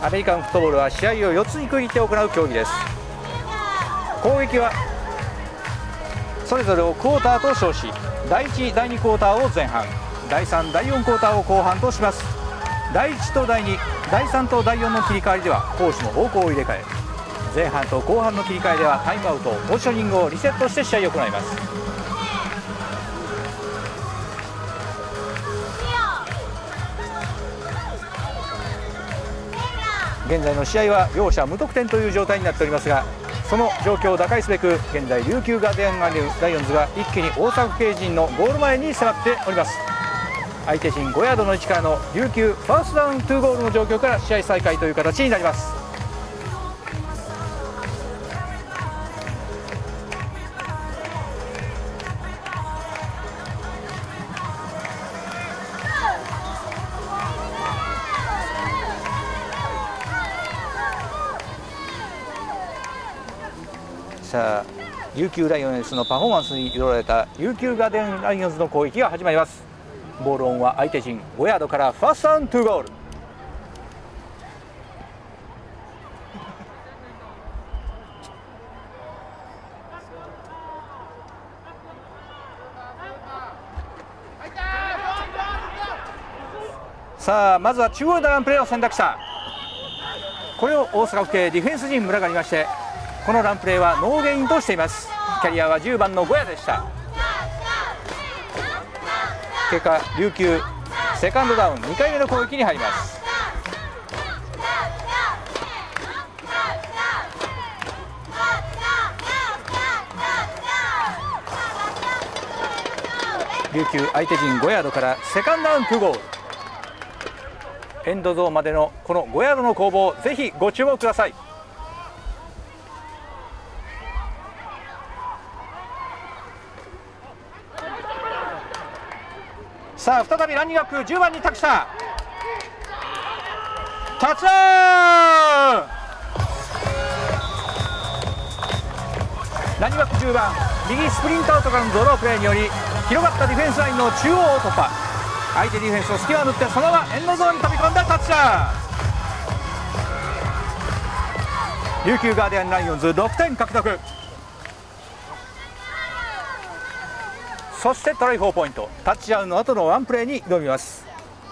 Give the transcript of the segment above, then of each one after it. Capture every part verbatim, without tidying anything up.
アメリカンフットボールは試合をよっつに区切って行う競技です。攻撃はそれぞれをクォーターと称し、だいいち、だいにクォーターを前半、だいさん、だいよんクォーターを後半とします。だいいちとだいに、だいさんとだいよんの切り替わりでは攻守の方向を入れ替え、前半と後半の切り替えではタイムアウト、ポジショニングをリセットして試合を行います。現在の試合は両者無得点という状態になっておりますが、その状況を打開すべく現在琉球ガーデンライオンズが一気に大阪府警陣のゴール前に迫っております。相手陣ごヤードの位置からの琉球ファーストダウンツーゴールの状況から試合再開という形になります。さあ琉球ライオンズのパフォーマンスに彩られた琉球ガーデンライオンズの攻撃が始まります。ボールオンは相手陣ごヤードからファーストダウンツーゴール。さあまずは中央でランプレーを選択した。これを大阪府警ディフェンス陣群がりまして、このランプレーはノーゲインとしています。キャリアはじゅうばんのゴヤでした。結果琉球セカンドダウンにかいめの攻撃に入ります。琉球相手陣ごヤードからセカンドダウンツーゴール。エンドゾーンまでのこのごヤードの攻防、ぜひご注目ください。さあ再びランニングバックじゅうばんに託した。タッチダウン。ランニングバックじゅうばん、右スプリントアウトからのドロープレーにより広がったディフェンスラインの中央を突破。相手ディフェンスの隙間を縫ってそのままエンドゾーンに飛び込んだタッチダウン。琉球ガーディアンライオンズろくてん獲得。そしてトライフォーポイント、タッチダウンの後のワンプレーに挑みます。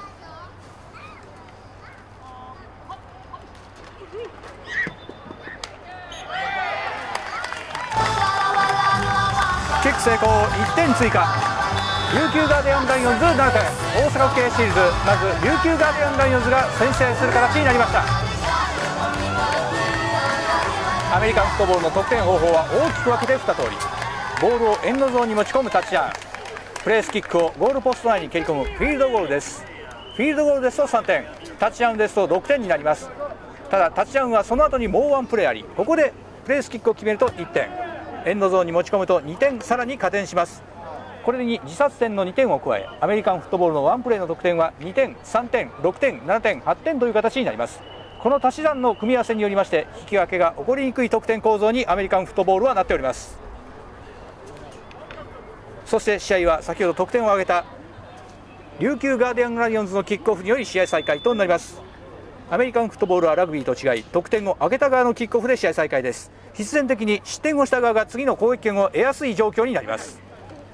キック成功、いってん追加。琉球ガーディアンライオンズななてん、大阪府警シリーズ、まず琉球ガーディアンライオンズが先制する形になりました。アメリカンフットボールの得点方法は大きく分けてに通り、ボールをエンドゾーンに持ち込むタッチダウン、プレースキックをゴールポスト内に蹴り込むフィールドゴールです。フィールドゴールですとさんてん、タッチダウンですとろくてんになります。ただタッチダウンはその後にもうワンプレーあり、ここでプレースキックを決めるといってん、エンドゾーンに持ち込むとにてん、さらに加点します。これに自殺点のにてんを加え、アメリカンフットボールのワンプレーの得点はにてん、さんてん、ろくてん、ななてん、はってんという形になります。この足し算の組み合わせによりまして引き分けが起こりにくい得点構造にアメリカンフットボールはなっております。そして試合は先ほど得点を挙げた琉球ガーディアンライオンズのキックオフにより試合再開となります。アメリカンフットボールはラグビーと違い、得点を挙げた側のキックオフで試合再開です。必然的に失点をした側が次の攻撃権を得やすい状況になります。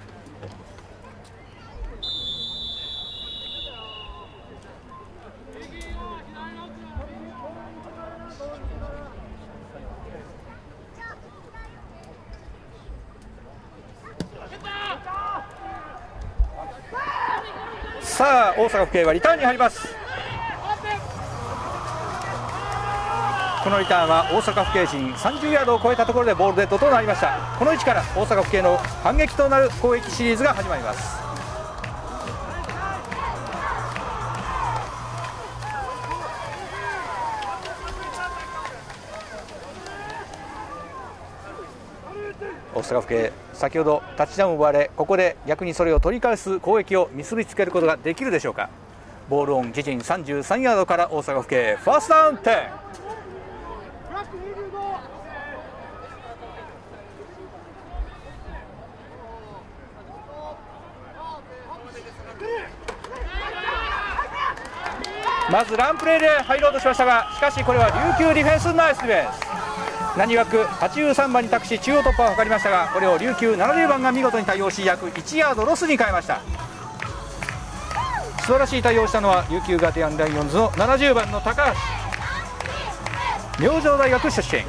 さあ大阪府警はリターンに入ります。このリターンは大阪府警陣さんじゅうヤードを超えたところでボールデッドとなりました。この位置から大阪府警の反撃となる攻撃シリーズが始まります。大阪府警、先ほどタッチダウンを奪われ、ここで逆にそれを取り返す攻撃を結びつけることができるでしょうか。ボールオン自陣さんじゅうさんヤードから大阪府警ファーストダウンじゅう。 まずランプレーで入ろうとしましたが、しかしこれは琉球ディフェンス、ナイスディフェンス。何枠はちじゅうさんばんに託し中央突破を図りましたが、これを琉球ななじゅうばんが見事に対応し、約いちヤードロスに変えました。素晴らしい対応をしたのは琉球ガーディアンライオンズのななじゅうばんの高橋、明星大学出身。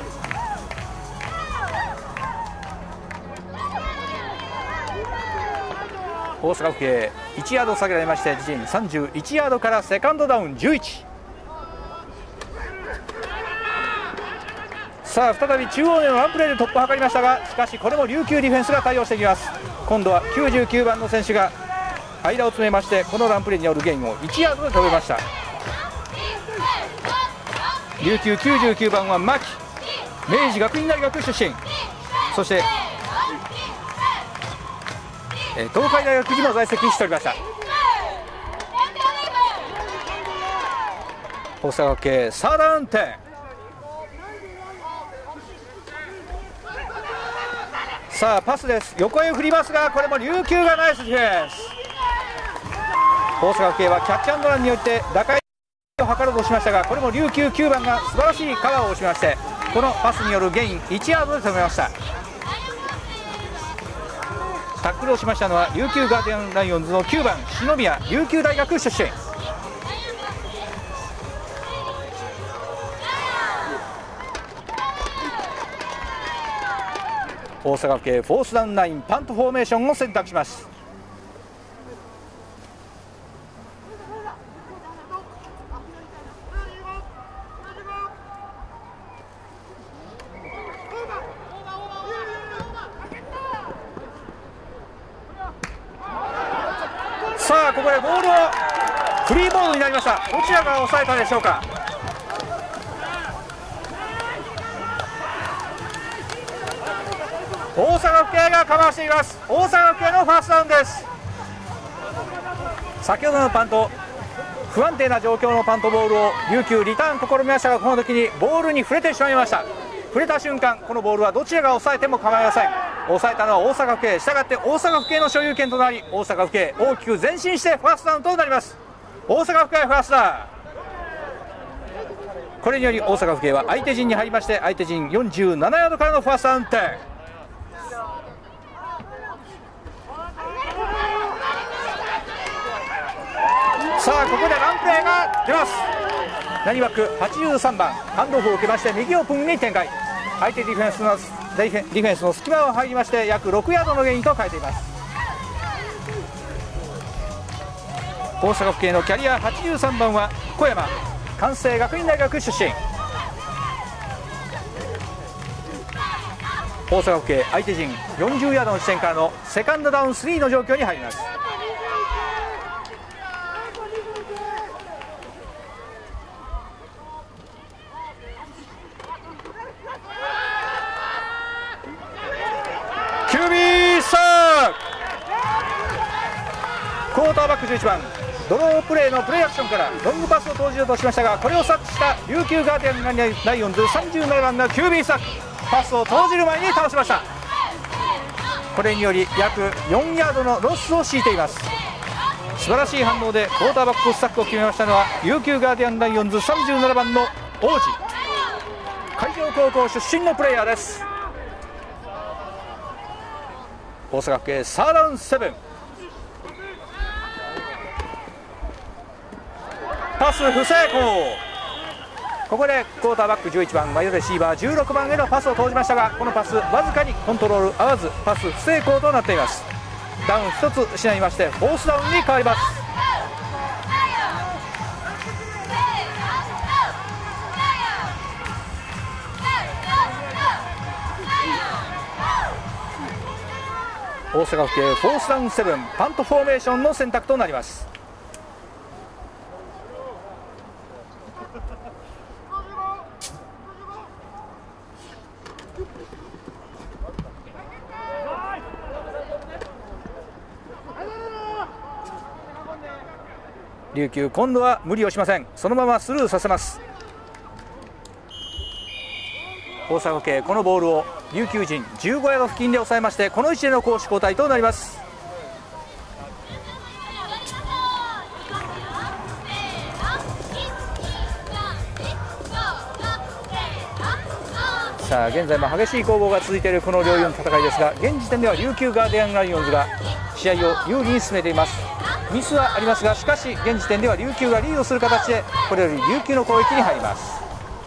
大阪府警いちヤード下げられまして、自陣さんじゅういちヤードからセカンドダウンじゅういち。さあ再び中央でのランプレーで突破を図りましたが、しかしこれも琉球ディフェンスが対応していきます。今度はきゅうじゅうきゅうばんの選手が間を詰めまして、このランプレーによるゲインをいちヤードで止めました。琉球きゅうじゅうきゅうばんは牧、明治学院大学出身、そして東海大学にも在籍しておりました。大阪府警サードダウン点。さあパスです、横へ振りますが、これも琉球がナイスディフェンス。大阪府警はキャッチアンドランによって打開を図ろうとしましたが、これも琉球きゅうばんが素晴らしいカバーをしまして、このパスによるゲインいちヤードで止めました。タックルをしましたのは琉球ガーディアンライオンズのきゅうばん篠宮、琉球大学出身。大阪府警フォースダウンラインパントフォーメーションを選択します。さあここでボールをフリーボールになりました。どちらが抑えたでしょうか。大阪府警がカバーしています。大阪府警のファーストダウンです。先ほどのパント、不安定な状況のパントボールを琉球リターン試みましたが、この時にボールに触れてしまいました。触れた瞬間、このボールはどちらが抑えても構いません。抑えたのは大阪府警、したがって大阪府警の所有権となり、大阪府警大きく前進してファーストダウンとなります。大阪府警ファーストダウン。これにより大阪府警は相手陣に入りまして、相手陣よんじゅうななヤードからのファーストダウン点。さあここでランプレーが出ます。何枠はちじゅうさんばん、ハンドオフを受けまして右オープンに展開。相手ディフェンスのディフェンスの隙間を入りまして、約ろくヤードのゲインと変えています。大阪府警のキャリアはちじゅうさんばんは小山、関西学院大学出身。大阪府警相手陣よんじゅうヤードの地点からのセカンドダウンスリーの状況に入ります。キュービーサークォーターバックじゅういちばん、ドロープレーのプレーアクションからロングパスを投じようとしましたが、これを察知した琉球ガーディアンライオンズさんじゅうななばんがキュービーサーク、パスを投じる前に倒しました。これにより約よんヤードのロスを強いています。素晴らしい反応でクォーターバックスタックを決めましたのは琉球ガーディアンライオンズさんじゅうななばんの王子、海上高校出身のプレーヤーです。大阪府警サードダウンセブン、パス不成功。ここでクォーターバックじゅういちばんワイドレシーバーじゅうろくばんへのパスを投じましたが、このパスわずかにコントロール合わずパス不成功となっています。ダウンひとつ失いましてフォースダウンに変わります。大阪府警フォースダウンセブン、パントフォーメーションの選択となります。琉球今度は無理をしません。そのままスルーさせます。大阪府警このボールを琉球陣じゅうごヤード付近で抑えまして、この位置での攻守交代となります。 さあ現在も激しい攻防が続いているこの両雄の戦いですが、現時点では琉球ガーディアンライオンズが試合を有利に進めています。ミスはありますが、しかし現時点では琉球がリードする形でこれより琉球の攻撃に入ります。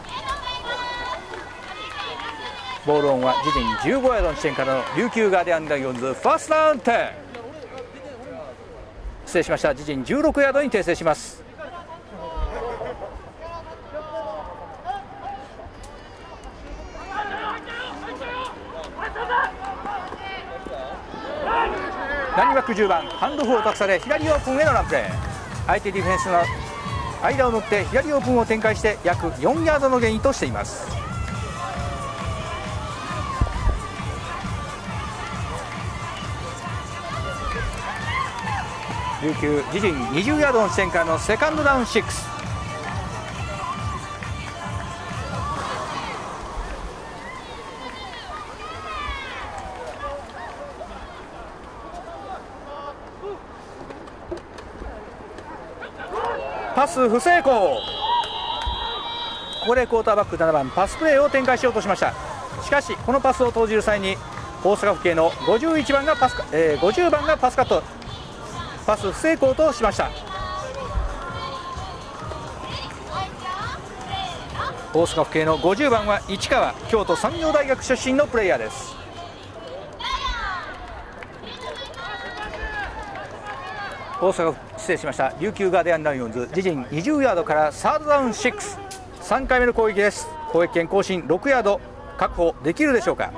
ボールオンは自陣じゅうごヤードの地点からの琉球ガーディアンライオンズファーストダウンテン、失礼しました、自陣じゅうろくヤードに訂正します。ランニングバックじゅうばん、ハンドオフを託され左オープンへのランプレー、相手ディフェンスの間を縫って左オープンを展開して約よんヤードのゲインとしています。琉球自陣にじゅうヤードの地点からのセカンドダウンろく、パス不成功。ここでクォーターバックななばんパスプレーを展開しようとしました。しかしこのパスを投じる際に大阪府警のごじゅういちばんがパス、えー、ごじゅうばんがパスカット、パス不成功としました。大阪府警のごじゅうばんは市川、京都産業大学出身のプレイヤーです。大阪失礼しました、琉球ガーディアンライオンズ自陣にじゅうヤードからサードダウンろく、さんかいめの攻撃です。攻撃権更新ろくヤード確保できるでしょうか。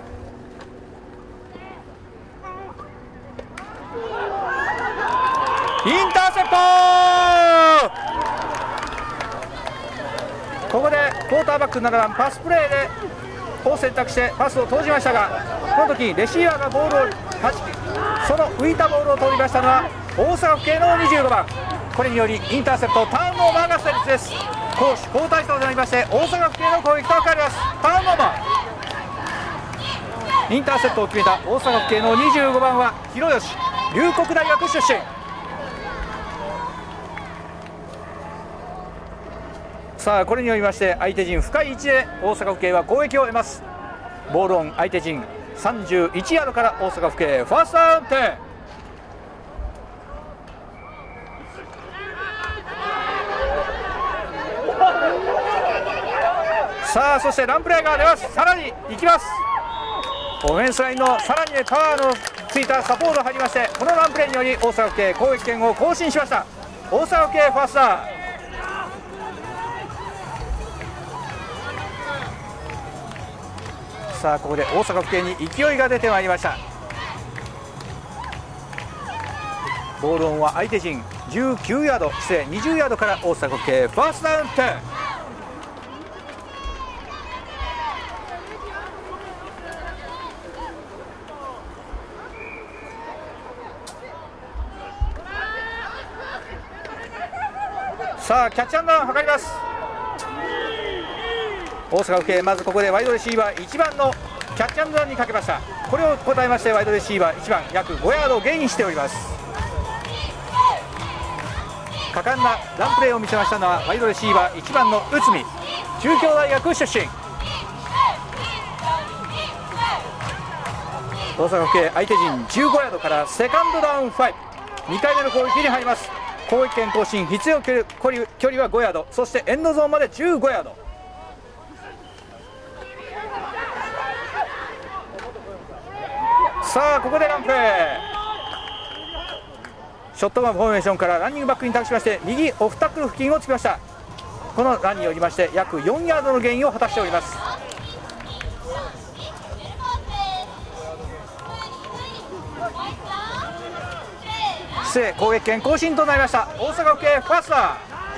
インターセプト。ここでクォーターバックななばんパスプレーでを選択してパスを投じましたが、この時レシーバーがボールをはじき、その浮いたボールを取り出したのは大阪府警のにじゅうごばん。これによりインターセプト、ターンオーバーが成立です。攻守交代となりまして大阪府警の攻撃と変わります。ターンオーバー、インターセプトを決めた大阪府警のにじゅうごばんは広吉、龍谷大学出身。さあこれによりまして相手陣深い位置で大阪府警は攻撃を得ます。ボールオン相手陣さんじゅういちヤードから大阪府警ファーストダウンテン。さあそしてランプレーが出ます。さらに行きます。オフェンスラインのさらにパワーのついたサポートが入りまして、このランプレーにより大阪府警攻撃権を更新しました。大阪府警ファーストダウン。さあここで大阪府警に勢いが出てまいりました。ボールオンは相手陣じゅうきゅうヤード、失礼にじゅうヤードから大阪府警ファーストダウンテン。さあキャッチアンドランを図ります。大阪府警まずここでワイドレシーバーいちばんのキャッチアンドランにかけました。これを答えましてワイドレシーバーいちばん約ごヤードゲインしております。果敢なランプレーを見せましたのはワイドレシーバーいちばんの内海、中京大学出身。大阪府警相手陣じゅうごヤードからセカンドダウンご、にかいめの攻撃に入ります。攻撃権更新必要距離、距離はごヤード、そしてエンドゾーンまでじゅうごヤード。さあここでランプレー、ショットガンフォーメーションからランニングバックに託しまして右オフタックル付近をつきました。このランによりまして約よんヤードのゲインを果たしております。失礼、攻撃権更新となりました。大阪府警ファーストダウン。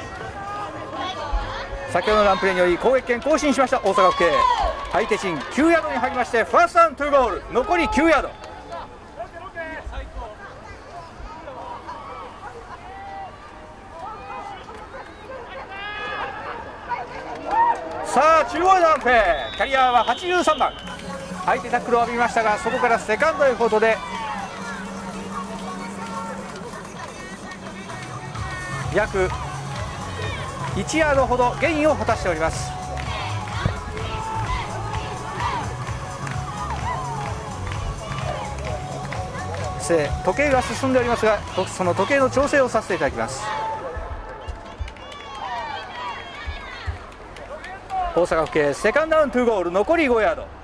先ほどのランプレーにより攻撃権更新しました大阪府警。相手陣きゅうヤードに入りましてファーストダウントゥーボール、残りきゅうヤード。さあ中央ダウンプレー、キャリアははちじゅうさんばん。相手タックルを浴びましたが、そこからセカンドへ行くことで約いちヤードほどゲインを果たしております。 失礼、時計が進んでおりますが、その時計の調整をさせていただきます。大阪府警セカンドダウントゥーゴール、残りごヤード。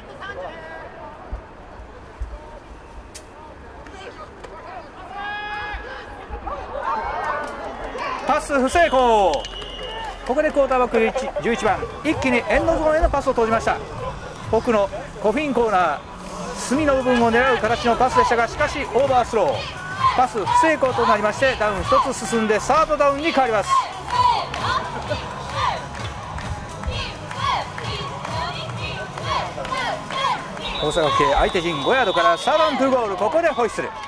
パス不成功。ここでクォーターバックじゅういちばん、一気にエンドゾーンへのパスを投じました。奥のコフィンコーナー、隅の部分を狙う形のパスでしたが、しかしオーバースロー、パス不成功となりまして、ダウンひとつ進んでサードダウンに変わります。大阪府警相手陣ごヤードからサードダウントゥーゴール、ここでホイッスル。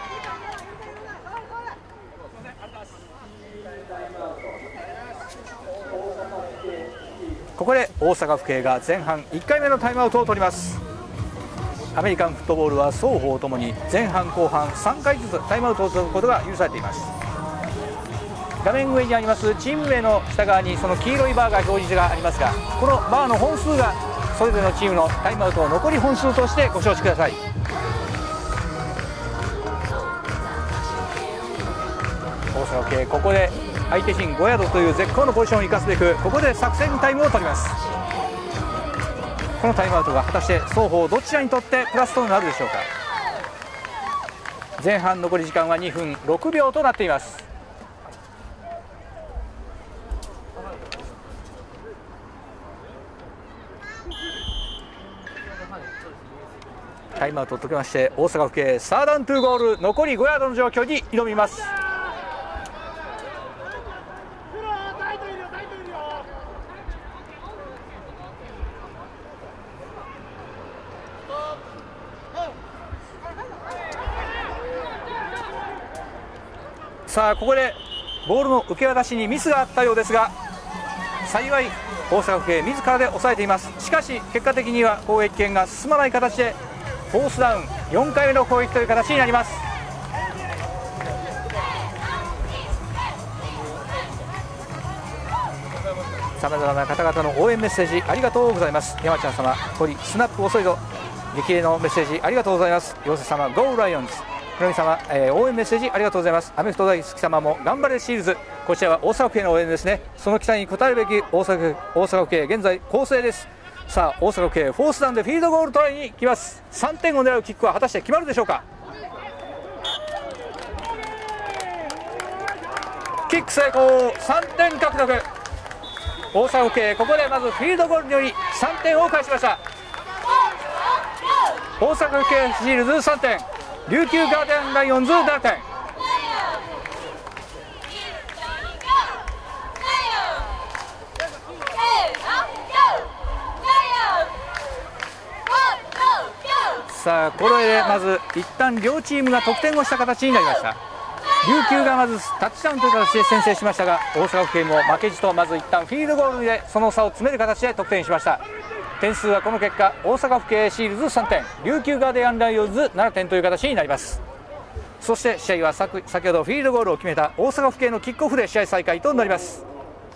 ここで大阪府警が前半いっかいめのタイムアウトを取ります。アメリカンフットボールは双方ともに前半後半さんかいずつタイムアウトを取ることが許されています。画面上にありますチーム名の下側にその黄色いバーが表示がありますが、このバーの本数がそれぞれのチームのタイムアウトを残り本数としてご承知ください。大阪府警、ここで相手陣ごヤードという絶好のポジションを生かすべく、ここで作戦タイムを取ります。このタイムアウトが果たして双方どちらにとってプラスとなるでしょうか。前半残り時間はにふんろくびょうとなっています。タイムアウトを解きまして、大阪府警サードダウントゥーゴール、残りごヤードの状況に挑みます。さあ、ここでボールの受け渡しにミスがあったようですが、幸い大阪府警自らで抑えています。しかし結果的には攻撃権が進まない形でフォースダウン、よんかいめの攻撃という形になります。さまざまな方々の応援メッセージありがとうございます。山ちゃん様、堀スナップ遅いぞ、激励のメッセージありがとうございます。陽瀬様、ゴーライオンズ、ひろみ様、えー、応援メッセージありがとうございます。アメフト大好き様も頑張れシールズ、こちらは大阪府警の応援ですね。その期待に応えるべき大阪大阪府警、現在攻勢です。さあ、大阪府警フォースダウンでフィールドゴールトライに来ます。さんてんを狙うキックは果たして決まるでしょうか。キック成功、さんてん獲得。大阪府警、ここでまずフィールドゴールによりさんてんを返しました。大阪府警シールズさんてん、琉球ガーデンライオンズななてん。さあ、これでまず一旦両チームが得点をした形になりました。琉球がまずタッチダウンという形で先制しましたが、大阪府警も負けじとまず一旦フィールドゴールでその差を詰める形で得点しました。点数はこの結果、大阪府警シールズさんてん、琉球ガーデンライオンズななてんという形になります。そして試合は先ほどフィールドゴールを決めた大阪府警のキックオフで試合再開となります。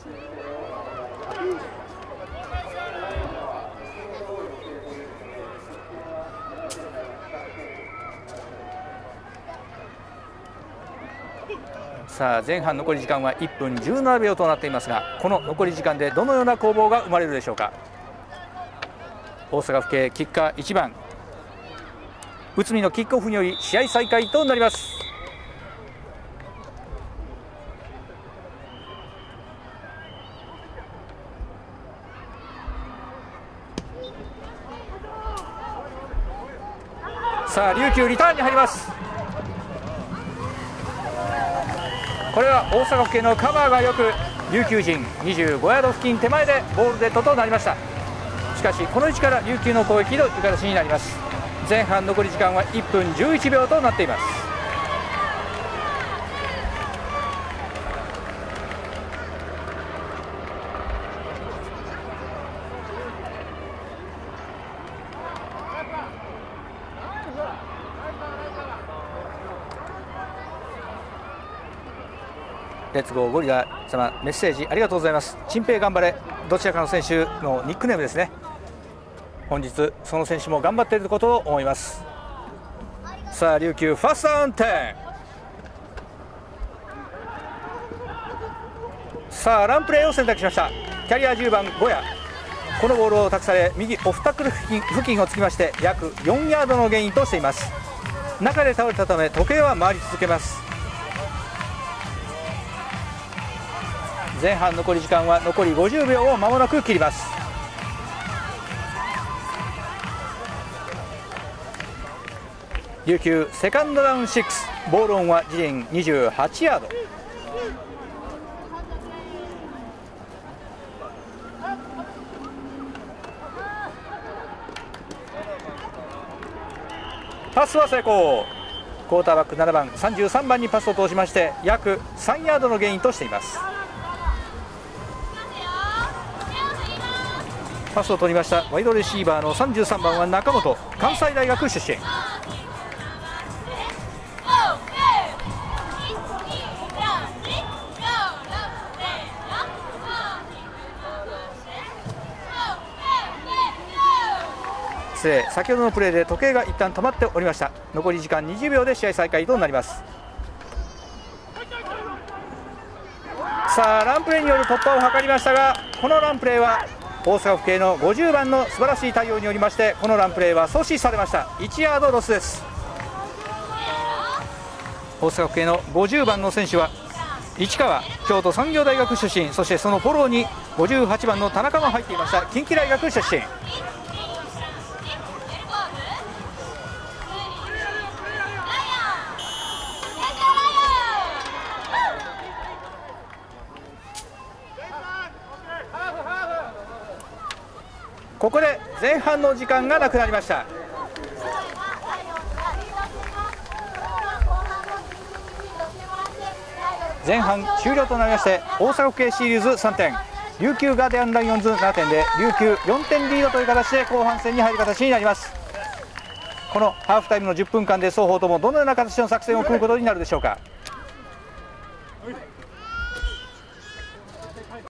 さあ、前半残り時間はいっぷんじゅうななびょうとなっていますが、この残り時間でどのような攻防が生まれるでしょうか。大阪府警キッカーいちばん内海のキックオフにより試合再開となります。さあ、琉球リターンに入ります。これは大阪府警のカバーがよく、琉球陣にじゅうごヤード付近手前でボールデッドとなりました。しかしこの位置から琉球の攻撃という形になります。前半残り時間はいっぷんじゅういちびょうとなっています。レッツゴーゴリラ様、メッセージありがとうございます。チンペイ頑張れ、どちらかの選手のニックネームですね。本日その選手も頑張っていることを思います。 さあ琉球ファーストダウンテン。さあランプレーを選択しました。キャリアじゅうばんゴヤ、このボールを託され右オフタックル付近付近をつきまして約よんヤードのゲインとしています。中で倒れたため時計は回り続けます。前半残り時間は残りごじゅうびょうを間もなく切ります。琉球セカンドダウンろく、ボールオンは自陣にじゅうはちヤード。パスは成功。クォーターバックななばんさんじゅうさんばんにパスを通しまして約さんヤードのゲインとしています。パスを取りましたワイドレシーバーのさんじゅうさんばんは中本、関西大学出身。失礼、先ほどのプレーで時計が一旦止まっておりました。残り時間にじゅうびょうで試合再開となります。さあランプレーによる突破を図りましたが、このランプレーは大阪府警のごじゅうばんの素晴らしい対応によりましてこのランプレーは阻止されました。いちヤードロスです。大阪府警のごじゅうばんの選手は市川、京都産業大学出身、そしてそのフォローにごじゅうはちばんの田中も入っていました。近畿大学出身。ここで前半の時間がなくなりました。前半終了となりまして大阪府警シリーズさんてん、琉球ガーディアンライオンズななてんで琉球よんてんリードという形で後半戦に入る形になります。このハーフタイムのじゅっぷんかんで双方ともどのような形の作戦を組むことになるでしょうか。